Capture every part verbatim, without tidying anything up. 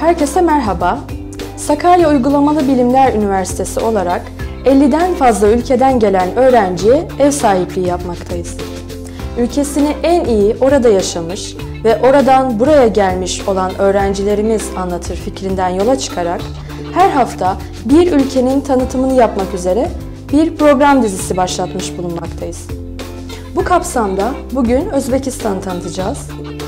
Herkese merhaba. Sakarya Uygulamalı Bilimler Üniversitesi olarak elliden fazla ülkeden gelen öğrenciye ev sahipliği yapmaktayız. Ülkesini en iyi orada yaşamış ve oradan buraya gelmiş olan öğrencilerimiz anlatır fikrinden yola çıkarak her hafta bir ülkenin tanıtımını yapmak üzere bir program dizisi başlatmış bulunmaktayız. Bu kapsamda bugün Özbekistan'ı tanıtacağız.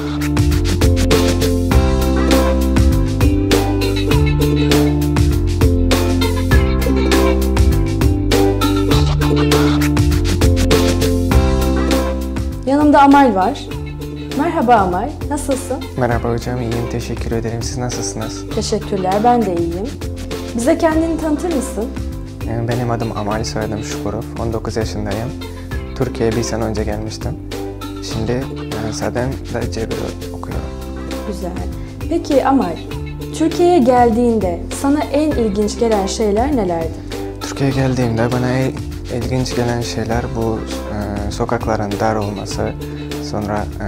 Yanımda Amal var. Merhaba Amal, nasılsın? Merhaba hocam, iyiyim. Teşekkür ederim. Siz nasılsınız? Teşekkürler, ben de iyiyim. Bize kendini tanıtır mısın? Benim adım Amal, soyadım Şukurov. on dokuz yaşındayım. Türkiye'ye bir sene önce gelmiştim. Şimdi zaten da Cebir okuyorum. Güzel. Peki Amal, Türkiye'ye geldiğinde sana en ilginç gelen şeyler nelerdi? Türkiye'ye geldiğimde bana ilginç gelen şeyler bu e, sokakların dar olması, sonra e,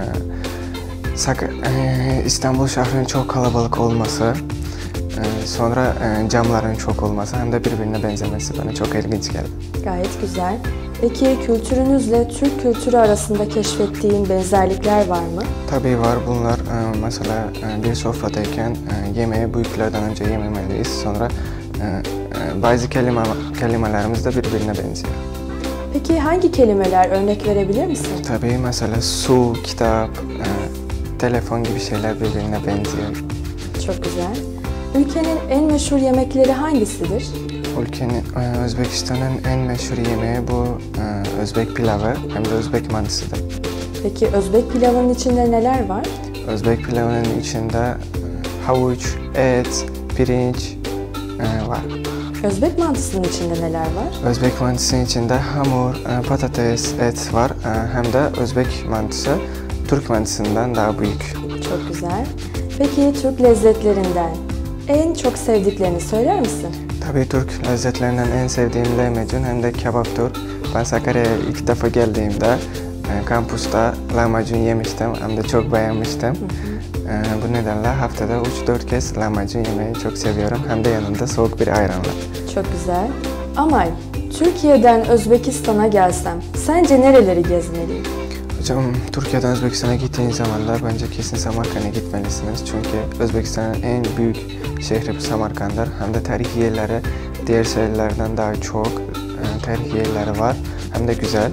sak, e, İstanbul şehrinin çok kalabalık olması, e, sonra e, camların çok olması hem de birbirine benzemesi bana çok ilginç geldi. Gayet güzel. Peki kültürünüzle Türk kültürü arasında keşfettiğin benzerlikler var mı? Tabii var. Bunlar e, mesela e, bir sofradayken e, yemeği büyüklerden önce yememeliyiz. Sonra e, e, bazı kelime, kelimelerimiz de birbirine benziyor. Peki hangi kelimeler, örnek verebilir misin? Tabii mesela su, kitap, e, telefon gibi şeyler birbirine benziyor. Çok güzel. Ülkenin en meşhur yemekleri hangisidir? Ülkenin, e, Özbekistan'ın en meşhur yemeği bu e, Özbek pilavı hem de Özbek mantısıdır. Peki Özbek pilavının içinde neler var? Özbek pilavının içinde e, havuç, et, pirinç e, var. Özbek mantısının içinde neler var? Özbek mantısının içinde hamur, e, patates, et var. E, hem de Özbek mantısı Türk mantısından daha büyük. Çok güzel. Peki Türk lezzetlerinden en çok sevdiklerini söyler misin? Tabii Türk lezzetlerinden en sevdiğim lahmacun hem de kebaptır. Ben Sakarya'ya ilk defa geldiğimde e, kampüste lahmacun yemiştim hem de çok beğenmiştim. Hı hı. E, bu nedenle haftada üç dört kez lahmacun yemeyi çok seviyorum. Hem de yanında soğuk bir ayranla. Çok güzel. Amal, Türkiye'den Özbekistan'a gelsem sence nereleri gezmeliyim? Hocam, Türkiye'den Özbekistan'a gittiğiniz zaman da bence kesin Samarkand'a gitmelisiniz. Çünkü Özbekistan'ın en büyük şehri Samarkand'dır. Hem de tarihi yerleri diğer şehirlerden daha çok e, tarihi yerleri var. Hem de güzel.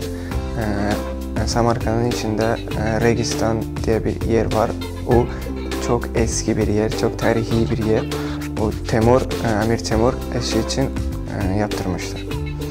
E, Samarkand'ın içinde e, Registan diye bir yer var. O çok eski bir yer, çok tarihi bir yer. O Temur, e, Amir Temur eşi için e, yaptırmıştır.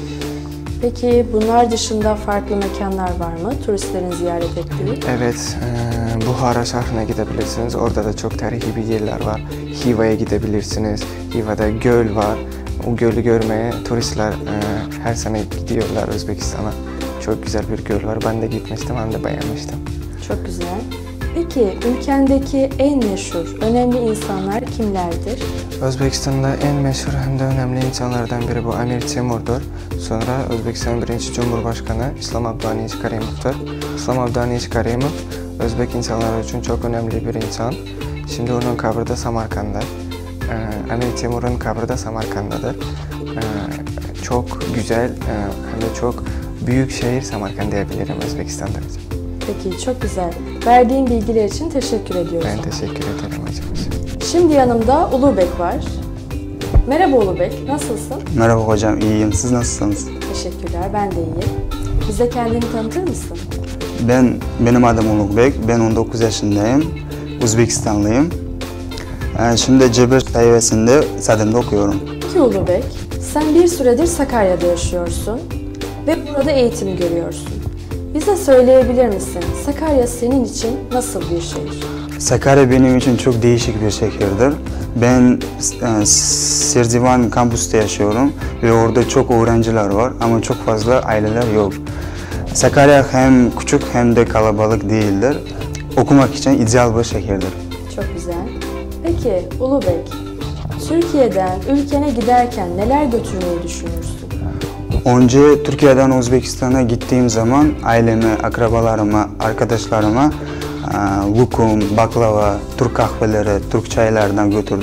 Peki bunlar dışında farklı mekanlar var mı turistlerin ziyaret ettiği? Evet, e, Buhara şehrine gidebilirsiniz. Orada da çok tarihi bir yerler var. Hiva'ya gidebilirsiniz. Hiva'da göl var. O gölü görmeye turistler e, her sene gidiyorlar Özbekistan'a. Çok güzel bir göl var. Ben de gitmiştim, hem de beğenmiştim. Çok güzel. Peki ülkendeki en meşhur, önemli insanlar kimlerdir? Özbekistan'da en meşhur hem de önemli insanlardan biri bu Amir Temur'dur. Sonra Özbekistan'ın birinci Cumhurbaşkanı İslam Abdülhamid Karimov'dur. İslam Abdülhamid Karimov, Özbek insanlar için çok önemli bir insan. Şimdi onun kabri de Samarkand'da. Ee, Amir Temur'un kabri de Samarkand'dadır. Ee, çok güzel e, hem de çok büyük şehir Samarkand diyebilirim Özbekistan'da. Peki, çok güzel. Verdiğin bilgiler için teşekkür ediyoruz. Ben teşekkür ederim hocam. Şimdi yanımda Ulubek var. Merhaba Ulubek, nasılsın? Merhaba hocam, iyiyim. Siz nasılsınız? Teşekkürler, ben de iyiyim. Bize kendini tanıtır mısın? Ben, benim adım Ulubek. Ben on dokuz yaşındayım. Uzbekistanlıyım. Yani şimdi Cebir sayfasında Sadem'de okuyorum. Peki Ulubek, sen bir süredir Sakarya'da yaşıyorsun ve burada eğitim görüyorsun. Bize söyleyebilir misin? Sakarya senin için nasıl bir şehir? Sakarya benim için çok değişik bir şehirdir. Ben e, Serdivan kampüste yaşıyorum ve orada çok öğrenciler var ama çok fazla aileler yok. Sakarya hem küçük hem de kalabalık değildir. Okumak için ideal bir şehirdir. Çok güzel. Peki Ulubek, Türkiye'den ülkene giderken neler götürmeyi düşünürsün? Önce Türkiye'den Özbekistan'a gittiğim zaman aileme, akrabalarıma, arkadaşlarıma lokum, baklava, Türk kahveleri, Türk çaylardan götürdüm.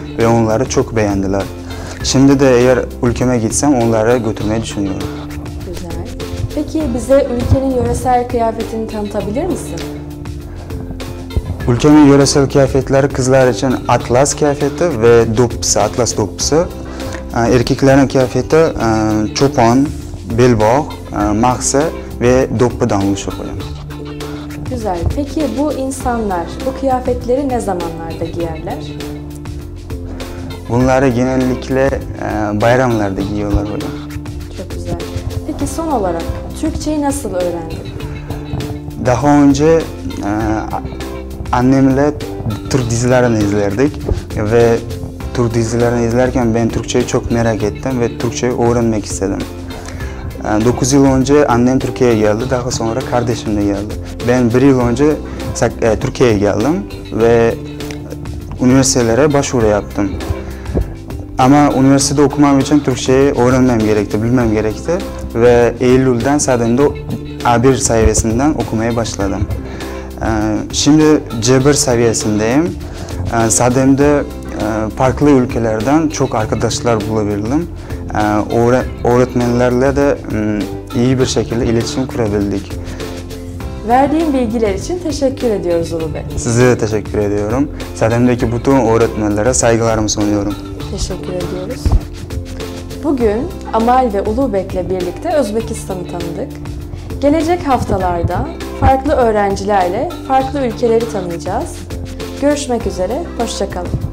ve onları çok beğendiler. Şimdi de eğer ülkeme gitsem onlara götürmeyi düşünüyorum. Güzel. Peki bize ülkenin yöresel kıyafetini tanıtabilir misin? Ülkemin yöresel kıyafetleri kızlar için atlas kıyafeti ve dopisi, atlas dopisi. Erkeklerin kıyafeti çopan, belbağ, mahse ve doppudan oluşur. Güzel. Peki bu insanlar bu kıyafetleri ne zamanlarda giyerler? Bunları genellikle bayramlarda giyiyorlar hocam. Çok güzel. Peki son olarak Türkçeyi nasıl öğrendin? Daha önce annemle Türk dizilerini izlerdik ve Türk dizilerini izlerken ben Türkçeyi çok merak ettim ve Türkçeyi öğrenmek istedim. dokuz yıl önce annem Türkiye'ye geldi, daha sonra kardeşim de geldi. Ben bir yıl önce Türkiye'ye geldim ve üniversitelere başvuru yaptım. Ama üniversitede okumam için Türkçeyi öğrenmem gerekti, bilmem gerekti ve Eylül'den Sadem'de A bir seviyesinden okumaya başladım. Şimdi C bir seviyesindeyim. Sadem'de farklı ülkelerden çok arkadaşlar bulabildim. Öğretmenlerle de iyi bir şekilde iletişim kurabildik. Verdiğin bilgiler için teşekkür ediyoruz Ulu Bey. Size de teşekkür ediyorum. Sadem'deki bütün öğretmenlere saygılarımı sunuyorum. Teşekkür ediyoruz. Bugün Amal ve Ulubek'le birlikte Özbekistan'ı tanıdık. Gelecek haftalarda farklı öğrencilerle farklı ülkeleri tanıyacağız. Görüşmek üzere, hoşça kalın.